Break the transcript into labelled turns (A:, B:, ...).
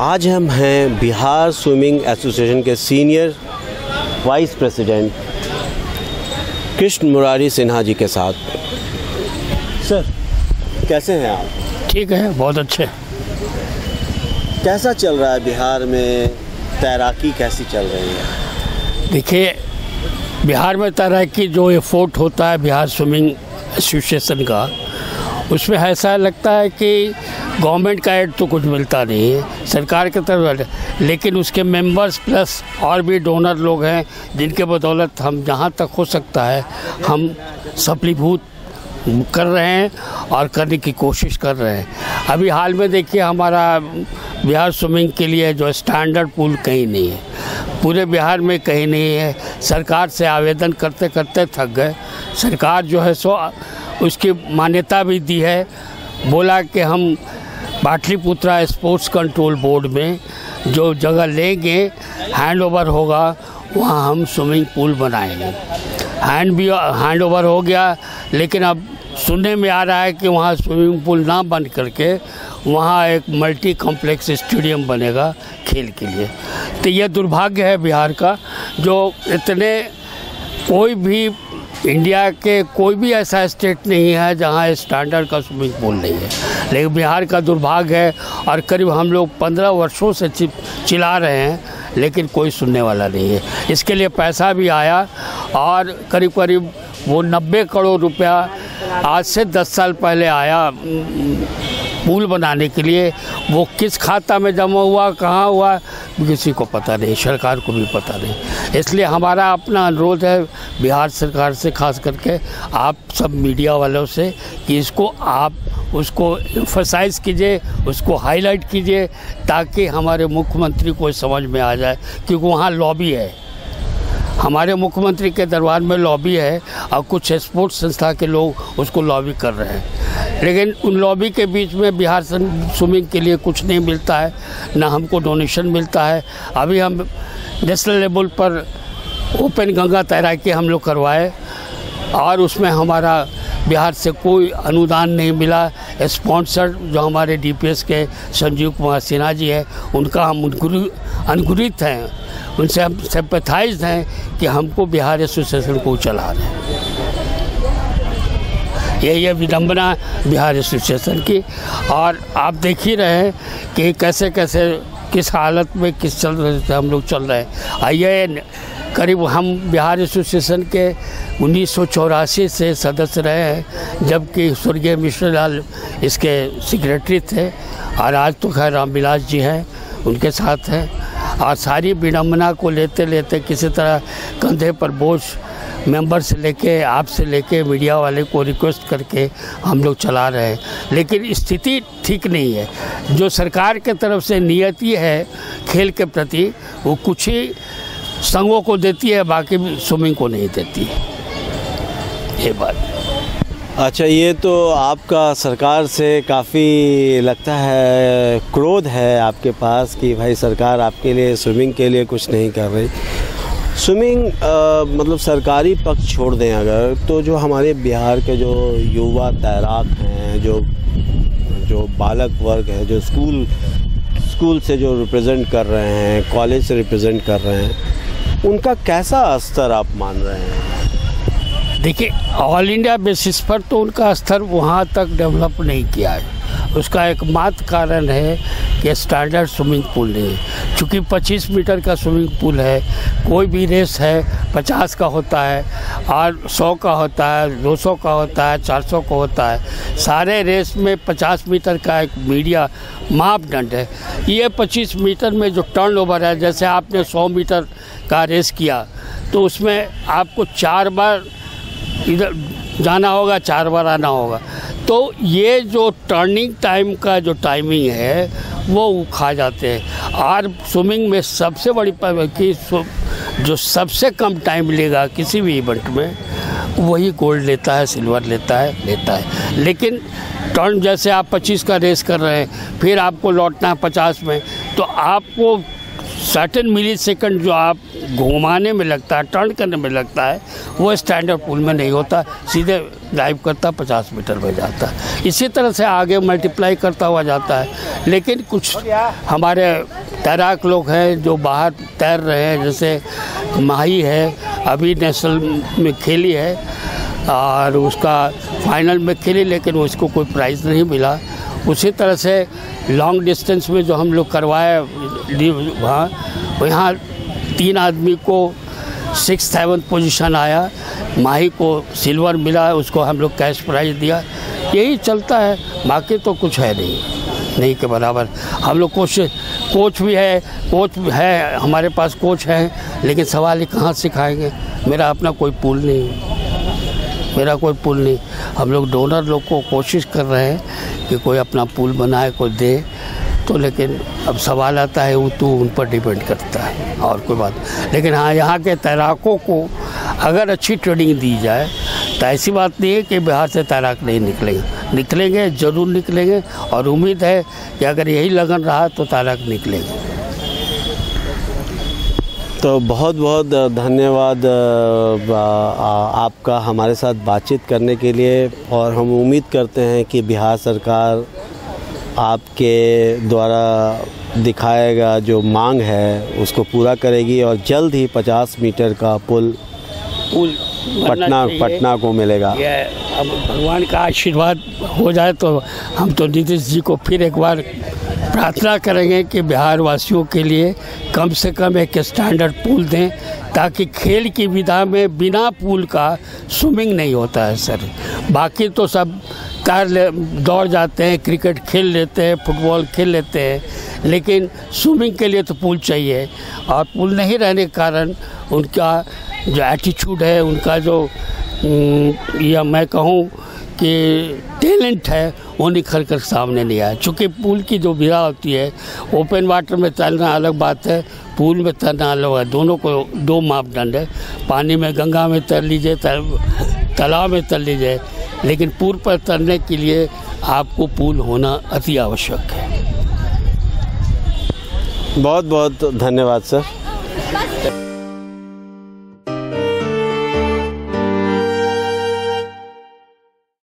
A: आज हम हैं बिहार स्विमिंग एसोसिएशन के senior vice president Krishna Murari Sinha ji के साथ। सर, कैसे हैं आप?
B: ठीक है, बहुत अच्छे।
A: कैसा चल रहा है बिहार में तैराकी, कैसी चल रही है?
B: देखिए, बिहार में तैराकी जो एफर्ट होता है बिहार स्विमिंग एसोसिएशन का, उसमें ऐसा लगता है कि गवर्नमेंट का एड तो कुछ मिलता नहीं है सरकार की तरफ, लेकिन उसके मेंबर्स प्लस और भी डोनर लोग हैं जिनके बदौलत हम जहाँ तक हो सकता है हम सफलीभूत कर रहे हैं और करने की कोशिश कर रहे हैं। अभी हाल में देखिए, हमारा बिहार स्विमिंग के लिए जो स्टैंडर्ड पूल कहीं नहीं है, पूरे बिहार में कहीं नहीं है। सरकार से आवेदन करते करते थक गए। सरकार जो है सो उसकी मान्यता भी दी है, बोला कि हम पाटलिपुत्रा स्पोर्ट्स कंट्रोल बोर्ड में जो जगह लेंगे, हैंड ओवर होगा, वहाँ हम स्विमिंग पूल बनाएंगे। हैंड ओवर हो गया, लेकिन अब सुनने में आ रहा है कि वहाँ स्विमिंग पूल ना बन करके वहाँ एक मल्टी कॉम्प्लेक्स स्टेडियम बनेगा खेल के लिए। तो यह दुर्भाग्य है बिहार का, जो इतने कोई भी इंडिया के कोई भी ऐसा स्टेट नहीं है जहाँ स्टैंडर्ड का स्विमिंग पूल नहीं है, लेकिन बिहार का दुर्भाग्य है। और करीब हम लोग 15 वर्षों से चिल्ला रहे हैं, लेकिन कोई सुनने वाला नहीं है। इसके लिए पैसा भी आया और करीब करीब वो 90 करोड़ रुपया आज से 10 साल पहले आया पूल बनाने के लिए। वो किस खाता में जमा हुआ, कहाँ हुआ, किसी को पता नहीं, सरकार को भी पता नहीं। इसलिए हमारा अपना अनुरोध है बिहार सरकार से, खास करके आप सब मीडिया वालों से, कि इसको आप उसको एम्फसाइज़ कीजिए, उसको हाईलाइट कीजिए, ताकि हमारे मुख्यमंत्री को समझ में आ जाए। क्योंकि वहाँ लॉबी है, हमारे मुख्यमंत्री के दरबार में लॉबी है और कुछ स्पोर्ट्स संस्था के लोग उसको लॉबी कर रहे हैं, लेकिन उन लॉबी के बीच में बिहार स्विमिंग के लिए कुछ नहीं मिलता है, ना हमको डोनेशन मिलता है। अभी हम नेशनल लेवल पर ओपन गंगा तैराकी हम लोग करवाए और उसमें हमारा बिहार से कोई अनुदान नहीं मिला। स्पॉन्सर जो हमारे डीपीएस के संजीव कुमार सिन्हा जी हैं, उनका हम अनुग्रहित हैं, उनसे हम सिंपैथाइज्ड हैं कि हमको बिहार एसोसिएशन को चला रहे हैं। यही है विडम्बना बिहार एसोसिएशन की। और आप देख ही रहे हैं कि कैसे कैसे किस हालत में किस चल रहे से हम लोग चल रहे हैं। आइए, करीब हम बिहार एसोसिएशन के 1984 से सदस्य रहे हैं, जबकि स्वर्गीय मिश्र लाल इसके सेक्रेटरी थे, और आज तो खैर रामविलास जी हैं, उनके साथ हैं। और सारी विडम्बना को लेते लेते किसी तरह कंधे पर बोझ मेंबर से लेके, आप से लेके, मीडिया वाले को रिक्वेस्ट करके हम लोग चला रहे हैं, लेकिन स्थिति ठीक नहीं है। जो सरकार के तरफ से नियति है खेल के प्रति, वो कुछ ही संघों को देती है, बाकी स्विमिंग को नहीं देती है, ये बात।
A: अच्छा, ये तो आपका सरकार से काफ़ी लगता है क्रोध है आपके पास कि भाई सरकार आपके लिए स्विमिंग के लिए कुछ नहीं कर रही। स्विमिंग मतलब सरकारी पक्ष छोड़ दें अगर, तो जो हमारे बिहार के जो युवा तैराक हैं, जो बालक वर्ग है, जो स्कूल से जो रिप्रेजेंट कर रहे हैं, कॉलेज से रिप्रेजेंट कर रहे हैं, उनका कैसा स्तर आप मान रहे हैं?
B: देखिए, ऑल इंडिया बेसिस पर तो उनका स्तर वहाँ तक डेवलप नहीं किया है। उसका एकमात्र कारण है कि स्टैंडर्ड स्विमिंग पूल नहीं है। चूँकि 25 मीटर का स्विमिंग पूल है, कोई भी रेस है 50 का होता है और 100 का होता है, 200 का होता है, 400 का होता है। सारे रेस में 50 मीटर का एक मीडिया मापदंड है। ये 25 मीटर में जो टर्न ओवर है, जैसे आपने 100 मीटर का रेस किया तो उसमें आपको 4 बार इधर जाना होगा, 4 बार आना होगा। तो ये जो टर्निंग टाइम का जो टाइमिंग है वो खा जाते हैं। और स्विमिंग में सबसे बड़ी कि जो सबसे कम टाइम लेगा किसी भी इवेंट में, वही गोल्ड लेता है, सिल्वर लेता है। लेकिन टर्न जैसे आप 25 का रेस कर रहे हैं, फिर आपको लौटना है 50 में, तो आपको सर्टेन मिली सेकंड जो आप घुमाने में लगता है, टर्न करने में लगता है, वो स्टैंडर्ड पुल में नहीं होता, सीधे डाइव करता 50 मीटर में जाता है। इसी तरह से आगे मल्टीप्लाई करता हुआ जाता है। लेकिन कुछ हमारे तैराक लोग हैं जो बाहर तैर रहे हैं, जैसे माही है, अभी नेशनल में खेली है और उसका फाइनल में खेली, लेकिन उसको कोई प्राइज़ नहीं मिला। उसी तरह से लॉन्ग डिस्टेंस में जो हम लोग करवाए वहाँ 3 आदमी को 6th-7th पोजीशन आया, माही को सिल्वर मिला, उसको हम लोग कैश प्राइज़ दिया। यही चलता है, बाकी तो कुछ है नहीं के बराबर। हम लोग कोच भी है हमारे पास कोच है, लेकिन सवाल ही कहाँ सिखाएंगे। मेरा अपना कोई पूल नहीं। हम लोग डोनर लोग को कोशिश कर रहे हैं कि कोई अपना पूल बनाए, कोई दे तो, लेकिन अब सवाल आता है वो तो उन पर डिपेंड करता है और कोई बात। लेकिन हाँ, यहाँ के तैराकों को अगर अच्छी ट्रेनिंग दी जाए तो ऐसी बात नहीं है कि बिहार से तैराक नहीं निकलेंगे, ज़रूर निकलेंगे। और उम्मीद है कि अगर यही लगन रहा तो तैराक निकलेंगे।
A: तो बहुत बहुत धन्यवाद आपका हमारे साथ बातचीत करने के लिए, और हम उम्मीद करते हैं कि बिहार सरकार आपके द्वारा दिखाएगा जो मांग है उसको पूरा करेगी और जल्द ही 50 मीटर का पुल पटना को मिलेगा।
B: अब भगवान का आशीर्वाद हो जाए तो हम तो नीतीश जी को फिर एक बार प्रार्थना करेंगे कि बिहार वासियों के लिए कम से कम एक स्टैंडर्ड पूल दें, ताकि खेल की विधा में बिना पूल का स्विमिंग नहीं होता है सर। बाकी तो सब दौड़ जाते हैं, क्रिकेट खेल लेते हैं, फुटबॉल खेल लेते हैं, लेकिन स्विमिंग के लिए तो पूल चाहिए। और पूल नहीं रहने के कारण उनका जो एटीट्यूड है, उनका जो या मैं कहूँ कि टैलेंट है, वो निखर कर सामने नहीं आया। चूँकि पूल की जो विधा होती है, ओपन वाटर में तैरना अलग बात है, पूल में तैरना अलग है। दोनों को 2 मापदंड है। पानी में गंगा में तैर लीजिए, तालाब में तैर लीजिए, लेकिन पूल पर तैरने के लिए आपको पूल होना अति आवश्यक है।
A: बहुत बहुत धन्यवाद सर।